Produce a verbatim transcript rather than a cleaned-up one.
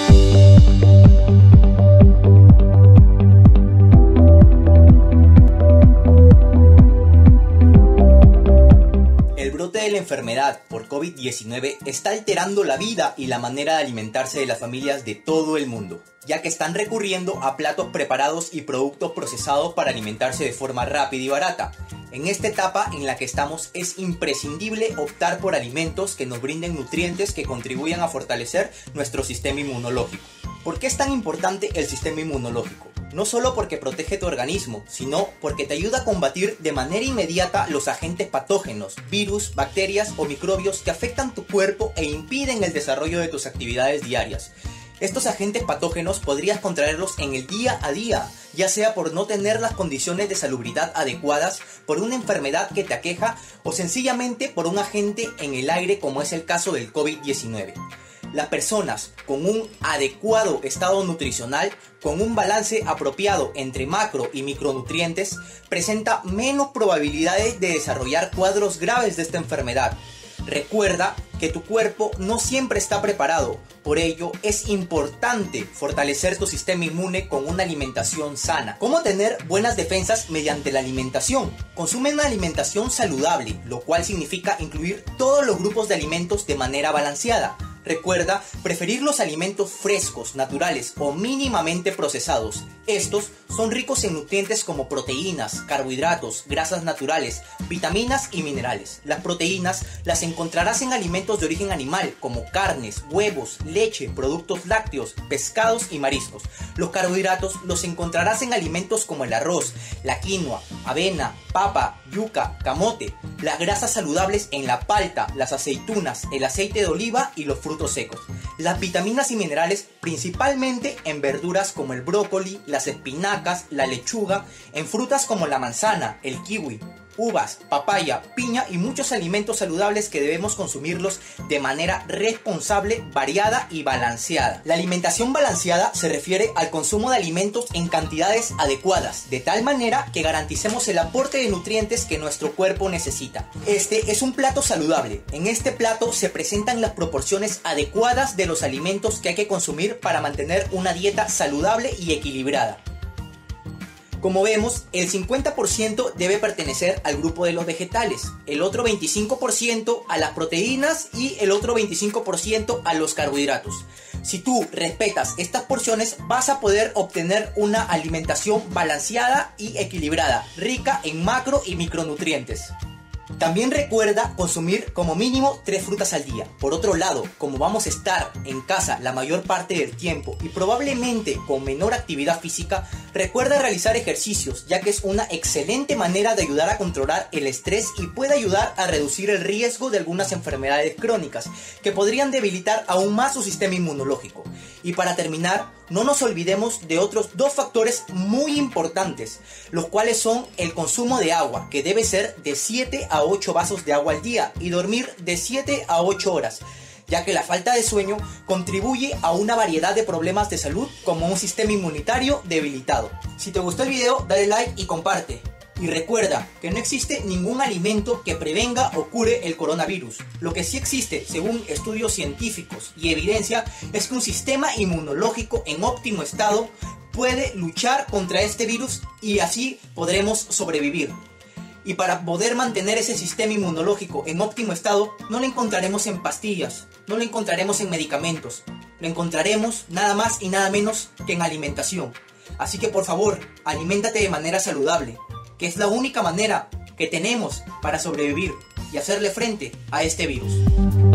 El brote de la enfermedad por COVID diecinueve está alterando la vida y la manera de alimentarse de las familias de todo el mundo, ya que están recurriendo a platos preparados y productos procesados para alimentarse de forma rápida y barata. En esta etapa en la que estamos es imprescindible optar por alimentos que nos brinden nutrientes que contribuyan a fortalecer nuestro sistema inmunológico. ¿Por qué es tan importante el sistema inmunológico? No solo porque protege tu organismo, sino porque te ayuda a combatir de manera inmediata los agentes patógenos, virus, bacterias o microbios que afectan tu cuerpo e impiden el desarrollo de tus actividades diarias. Estos agentes patógenos podrías contraerlos en el día a día, ya sea por no tener las condiciones de salubridad adecuadas, por una enfermedad que te aqueja o sencillamente por un agente en el aire como es el caso del COVID diecinueve. Las personas con un adecuado estado nutricional, con un balance apropiado entre macro y micronutrientes, presenta menos probabilidades de desarrollar cuadros graves de esta enfermedad. Recuerda que tu cuerpo no siempre está preparado, por ello es importante fortalecer tu sistema inmune con una alimentación sana. ¿Cómo tener buenas defensas mediante la alimentación? Consume una alimentación saludable, lo cual significa incluir todos los grupos de alimentos de manera balanceada. Recuerda preferir los alimentos frescos, naturales o mínimamente procesados. Estos son ricos en nutrientes como proteínas, carbohidratos, grasas naturales, vitaminas y minerales. Las proteínas las encontrarás en alimentos de origen animal como carnes, huevos, leche, productos lácteos, pescados y mariscos. Los carbohidratos los encontrarás en alimentos como el arroz, la quinoa, avena, papa, yuca, camote. Las grasas saludables en la palta, las aceitunas, el aceite de oliva y los frutos secos. Las vitaminas y minerales principalmente en verduras como el brócoli, las espinacas, la lechuga, en frutas como la manzana, el kiwi, uvas, papaya, piña y muchos alimentos saludables que debemos consumirlos de manera responsable, variada y balanceada. La alimentación balanceada se refiere al consumo de alimentos en cantidades adecuadas, de tal manera que garanticemos el aporte de nutrientes que nuestro cuerpo necesita. Este es un plato saludable. En este plato se presentan las proporciones adecuadas de los alimentos que hay que consumir para mantener una dieta saludable y equilibrada. Como vemos, el cincuenta por ciento debe pertenecer al grupo de los vegetales, el otro veinticinco por ciento a las proteínas y el otro veinticinco por ciento a los carbohidratos. Si tú respetas estas porciones, vas a poder obtener una alimentación balanceada y equilibrada, rica en macro y micronutrientes. También recuerda consumir como mínimo tres frutas al día. Por otro lado, como vamos a estar en casa la mayor parte del tiempo y probablemente con menor actividad física, recuerda realizar ejercicios, ya que es una excelente manera de ayudar a controlar el estrés y puede ayudar a reducir el riesgo de algunas enfermedades crónicas que podrían debilitar aún más su sistema inmunológico. Y para terminar, no nos olvidemos de otros dos factores muy importantes, los cuales son el consumo de agua, que debe ser de siete a ocho vasos de agua al día, y dormir de siete a ocho horas, ya que la falta de sueño contribuye a una variedad de problemas de salud como un sistema inmunitario debilitado. Si te gustó el video, dale like y comparte. Y recuerda que no existe ningún alimento que prevenga o cure el coronavirus. Lo que sí existe, según estudios científicos y evidencia, es que un sistema inmunológico en óptimo estado puede luchar contra este virus y así podremos sobrevivir. Y para poder mantener ese sistema inmunológico en óptimo estado, no lo encontraremos en pastillas, no lo encontraremos en medicamentos, lo encontraremos nada más y nada menos que en alimentación. Así que por favor, aliméntate de manera saludable, que es la única manera que tenemos para sobrevivir y hacerle frente a este virus.